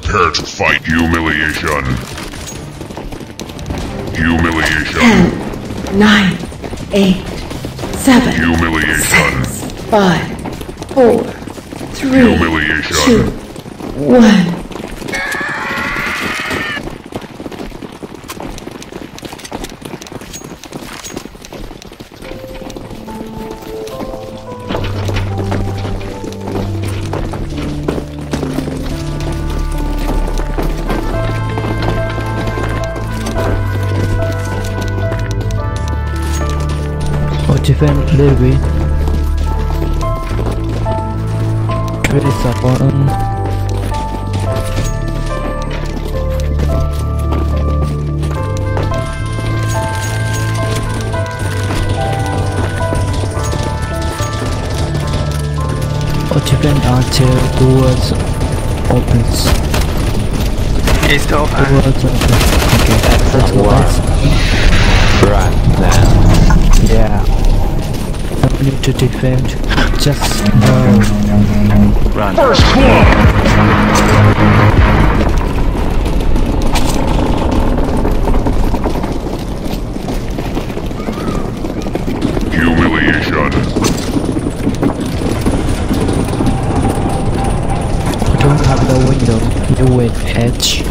Prepare to fight humiliation. Humiliation. 10, 9, 8, 7, Humiliation. 6, 5, 4, 3, Humiliation. 2, 1. Defend Levy. Press a button. Or defend until doors opens. It's still open. Doors open. Okay, let's go. Right now. Yeah. No need to defend, just Run. First blood. Humiliation. don't have the window, you will edge.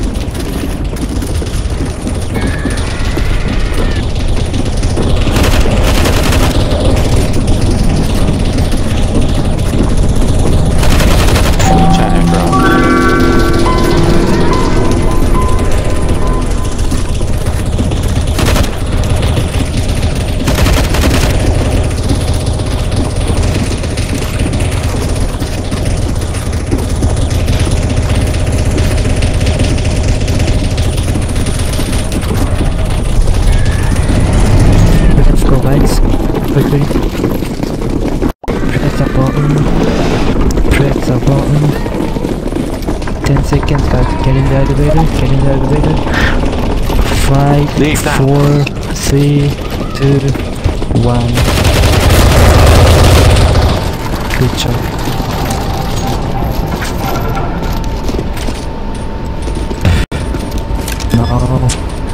Quickly. Press the button. Press the button. 10 seconds guys. Get in the elevator. Get in the elevator. 5, Leave now. 4, 3, 2, 1. Good job. No.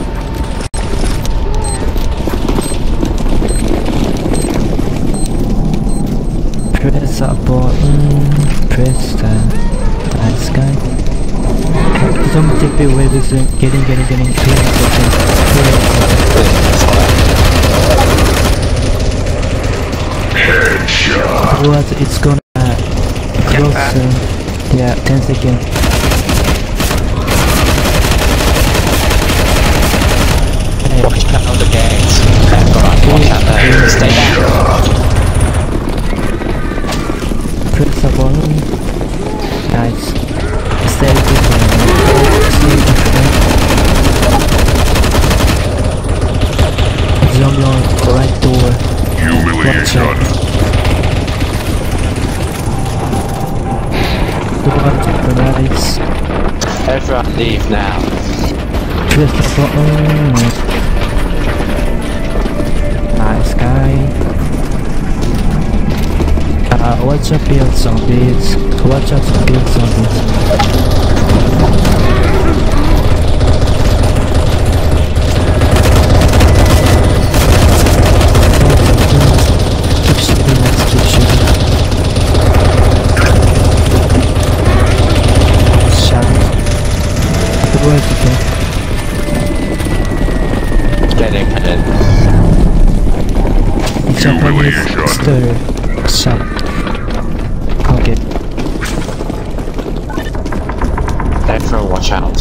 Press a button, press the nice guy. Some TP wave is getting, 2 seconds. Headshot. What it's gonna close, yeah, 10 seconds. Watch out the gates. Alright, watch out there. Stay down. Press the button. Nice. Stay with zombie on the right door. Humiliation. Nice. Everyone leave now. Press the button. Nice guy. Watch out build zombies. Watch out for build zombies. Keep shooting, let's keep shooting. Shot. Where is it? Getting headed. Humiliation. Stir. Shot. Okay. Everyone watch out.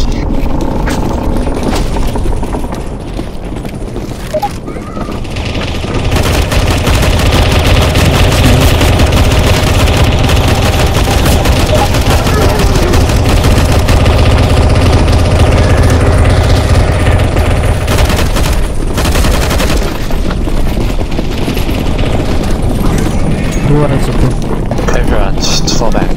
Who are supposed? Everyone just fall back.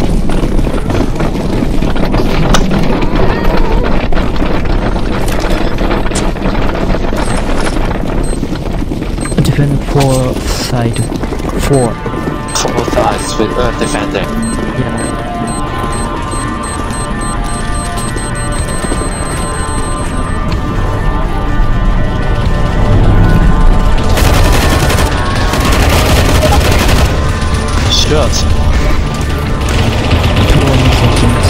Defend 4 side. 4. 4 sides with defending. Yeah. Shots. 20 seconds.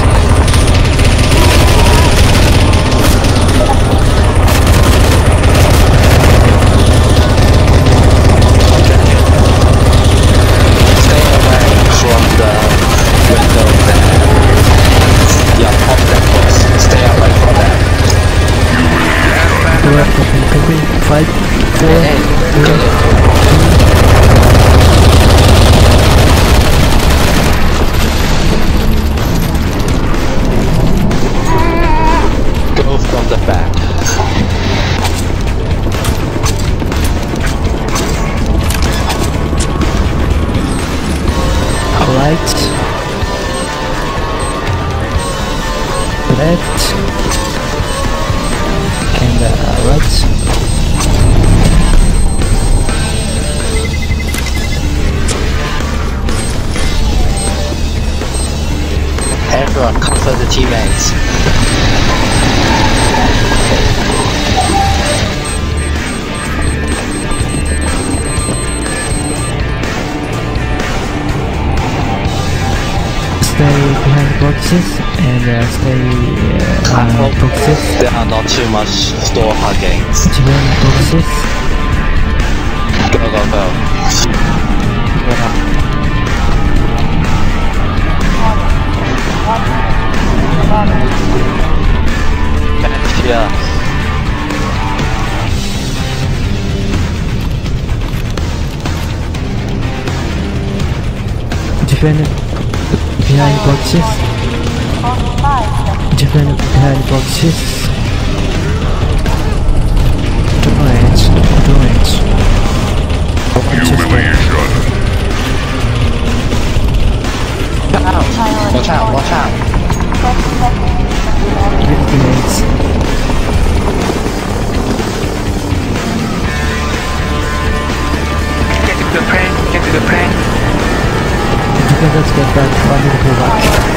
Stay away from the window there. Yeah, pop that box. Stay away from that. Copy. 5, 4, Hey, 3, 2, go from the back. right, left, and right. Everyone cover the teammates. Stay behind boxes and stay I hope boxes. there are not too much store huggings. Behind boxes. Go, go, go. Back here. Defend behind boxes. Defend behind boxes. Don't Humiliation. Watch out, watch out. Teammates. Get to the plane, get to the plane. Defenders get back, one minute pull back.